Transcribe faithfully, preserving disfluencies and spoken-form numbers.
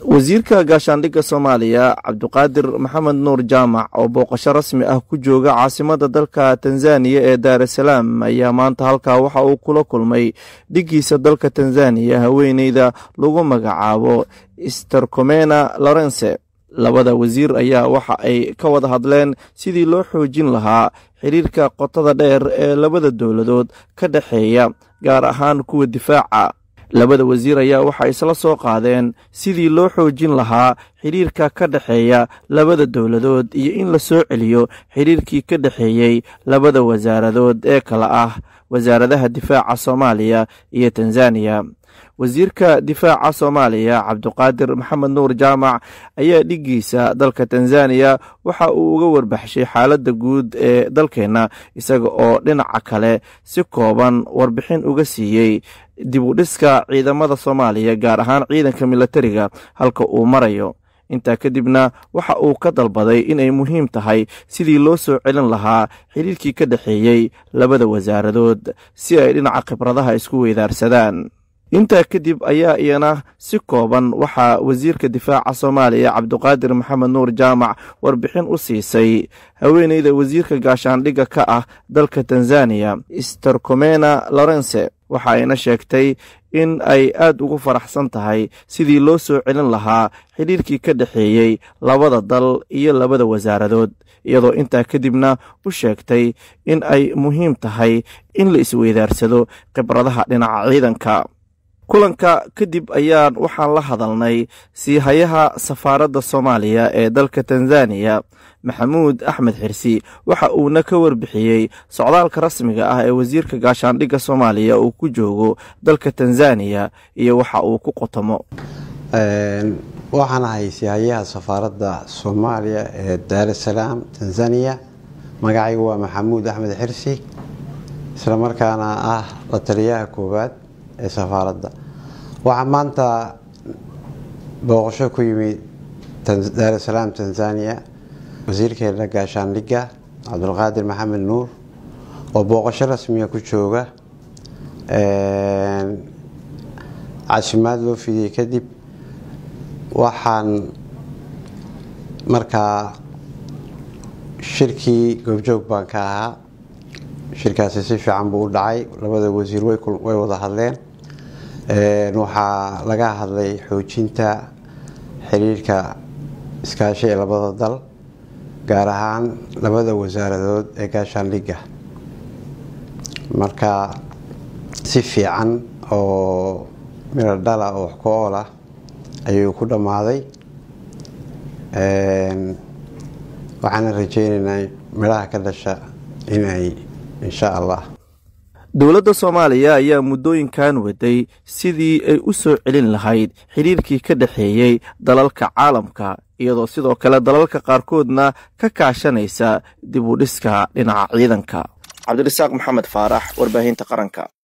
wasiirka gaashaandhigga Soomaaliya Cabduqaadir Maxamed Nuur Jaamac oo booqasho rasmi ah ku jooga caasimada dalka Tanzania ee Dar es Salaam ayaa maanta halkaa waxa uu kula kulmay dhigiisa dalka Tanzania haweeneyda lagu magacaabo Stergomena Lawrence. labada wasiir ayaa waxa ay ka wada hadleen sidii loo xoojin lahaa xiriirka qotada dheer ee labada dowladood ka dhaxeeya gaar ahaan kuwa difaaca. labada wasiir ayaa waxa isla soo qaadeen sidii loo xoojin lahaa xiriirka ka dhaxeeya labada dowladood iyo in la soo celiyo xiriirkii ka dhaxeeyay labada wasaaradood ee kala ah wasaaradaha difaaca Soomaaliya iyo Tanzania. wasiirka difaaca Soomaaliya Cabduqaadir Maxamed Nuur Jaamac ayaa dhigiisa dalka Tanzania waxa uu uga warbaxshay xaaladda guud ee dalkeena isaga oo dhinaca kale si kooban warbixin uga siiyay dib u dhiska ciidamada Soomaaliya gaar ahaan ciidanka militariga halka uu marayo. intaa kadibna waxa uu ka dalbaday inay muhiim tahay sidii loo soo celin lahaa xiriirkii ka dhaxeeyay labada wasaaradood si ay dhinaca khibradaha isku weydaarsadaan. intaa kadib ayaa iyana si kooban waxaa wasiirka difaaca Soomaaliya Cabduqaadir Maxamed Nuur Jaamac warbixin u siisay haweeneyda wasiirka gaashaandhigga ka ah dalka Tanzania Stergomena Lawrence. waxa ayna sheegtay in ay aad ugu faraxsan tahay sidii loo soo celin lahaa xiriirkii ka dhaxeeyay labada dal iyo labada wasaaradood, iyadoo intaa kadibna u sheegtay in ay muhiim tahay in la isweydaarsado khibradaha dhinaca ciidanka. kulanka kadib ayaan waxaan la hadalnay siihayaha safaaradda Soomaaliya ee dalka Tanzania Maxamuud Axmed Xirsi. waxa uuna ka warbixiyey socdaalka rasmiga ah ee wasiirka gaashaandhigga Soomaaliya uu ku joogo dalka Tanzania iyo waxa uu ku qotomo. waxaan ahay siihayaha safaaradda Soomaaliya ee Dar es Salaam Tanzania. magacaygu waa Maxamuud Axmed Xirsi, isla markaana ah la taliyaha koowaad ee safaaradda. waxaa maanta booqasho ku yimid Dar es Salaam Tanzania wasiirkeena gaashaandhigga Cabduqaadir Maxamed Nuur oo booqasho rasmiya ku jooga caasimaad loo fidiyey. kadib waxaan markaa shirkii goobjoog baan ka ahaa. shirkaasi si fiican buu u dhacay, labada wasiir way wada hadleen. waxaa laga hadlay xoojinta xiriirka iskaashi ee labada dal gaar ahaan labada wasaaradood ee gaashaandhigga. marka si fiican oo miro dhala oo wax ku ool ah ayuu ku dhammaaday. waxaana rajaynaynaa midhaha ka dhasha inay insha allah. dowladda Soomaaliya ayaa muddooyinkan waday sidii ay u soo celin lahayd xiriirkii ka dhaxeeyay dalalka caalamka, iyadoo sidoo kale dalalka qaarkoodna ka kaashanaysa dib u dhiska dhinaca ciidanka. Cabdirasaaq Maxamed Faarax, warbaahinta qaranka.